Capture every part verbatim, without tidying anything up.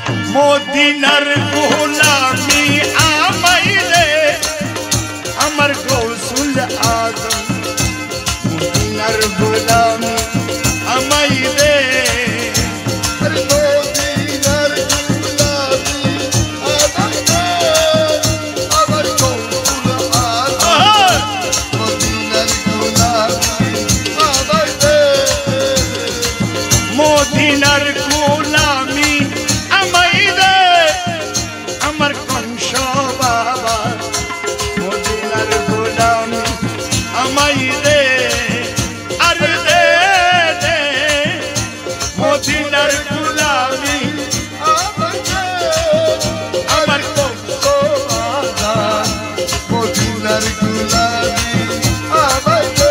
মদিনার গোলামি আমাই রে আমার গৌসুল আজম মদিনার গোলামি আমাই রে মদিনার গোলামি আমাই রে আমার গৌসুল আজম মদিনার গোলামি আমাই রে মদিনার গোলামি আমাই রে আমার কংস বাবা মদিনার গোলামি আমাই রে আরে রে রে মদিনার গোলামি আমাই রে আমার কংস বাবা মদিনার গোলামি আমাই রে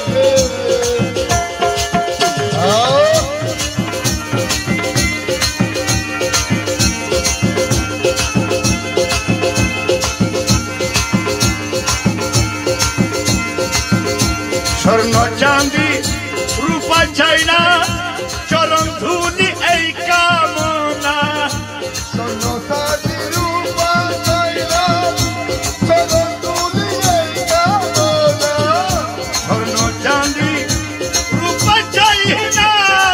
স্বর্ণ চাঁদি রূপা চাই না চরণ ধুলি এই কামনা স্বর্ণ চাঁদি রূপা চাই না চরণ ধুলি এই কামনা স্বর্ণ চাঁদি রূপা চাই না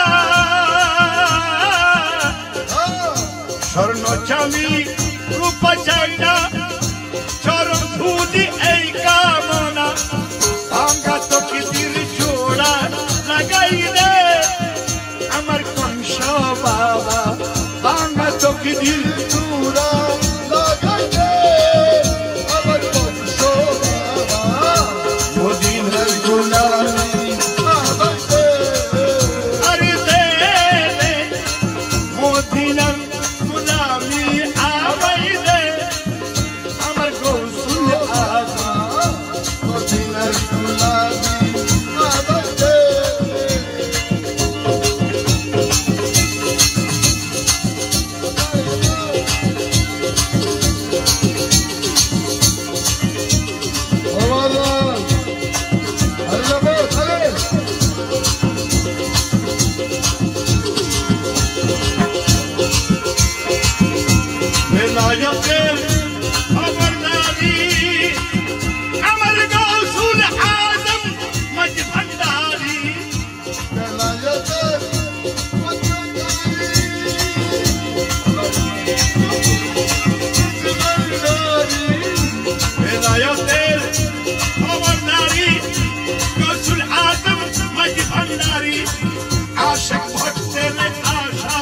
স্বর্ণ চাঁদি রূপা চাই না চরণ ধুলি এই কামনা ভাঙ্গা তোকে দিল জোড়া লাগাই রে আমার কংস বাবা ভাঙ্গা তোকে দিল চূড়া লাগাই দে আমার বংশ বাবা মদিনার গোলামি আমাই দে আরে দে দে মদিনার গোলামি আমাই দে আমার গৌসুল আজম মদিনার গোলামি আমাই দে Allah Allah Allah বেলায়েতের খবরদারি আমার গৌসুল আজম মজ ভান্ডারি বেলায়েতের বেলায়েতের খবরদারি গৌসুল আজম মজ ভান্ডারি আশিক ভক্তের আশা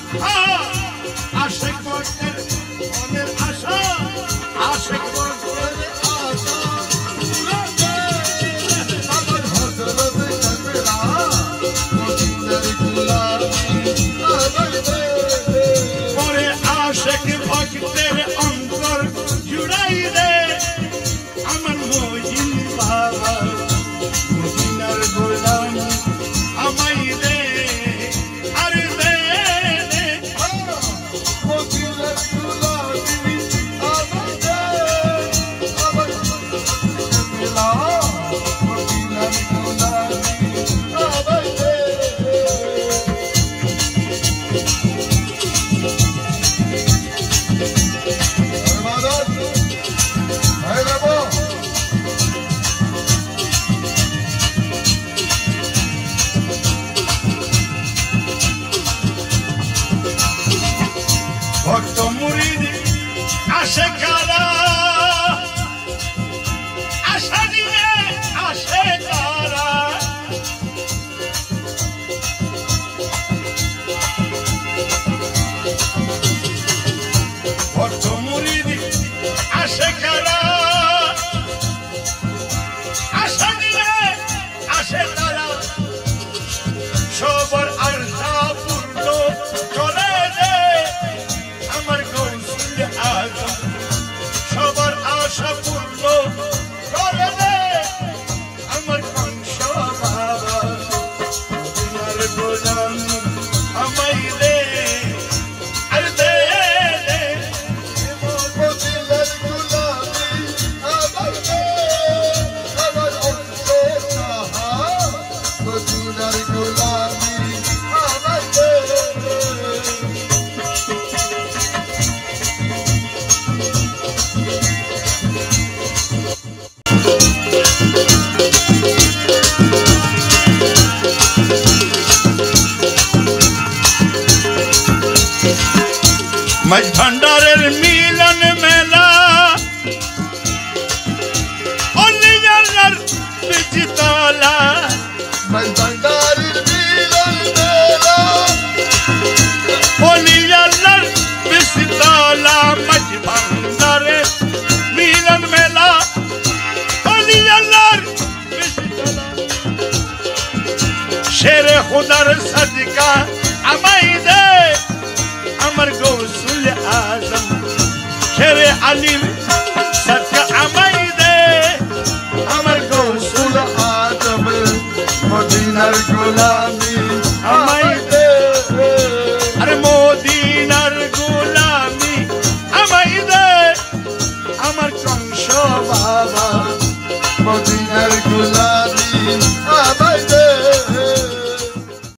আশিক ভক্তের মনের আশা আশিক ভক্তের আশা আমার হযরত কাবলা মদিনার গোলামি আমাই দে পরে আশিক ভক্তের অন্তর জুড়াই রে আমার মজিন বাবা মদিনার গোলামি আমাই রে আরে রে রে মদিনার গোলামি আমাই দে আমার কাবলা মদিনার গোলামি আমাই দে ইবাদত ভাই বাবা ভক্ত মুরিদ আসে কারা আশা নিয়ে আসে কারা ভক্ত মুরিদ আসে কারা আশা নিয়ে আসে তারা সবার আশা পূর্ণ করে দে আমার গৌসুল আজম মাঝ ভান্ডারের মিলন মেলা অলি আল্লাহর বিচিতলা মাঝ ভান্ডারের মিলন মেলা অলি আল্লাহর বিচিতলা মাঝ ভান্ডারের মিলন মেলা অলি আল্লাহর বিচিতলা শেরে খুদার সদকা আমায় দে আমার গৌসুল আজম শেরে আলিম সদকা আমায় দে আমার গৌসুল আজম মদিনার গোলামি আমায় দে আরে মদিনার গোলামি আমায় দে আমার কংস বাবা মদিনার গোলামি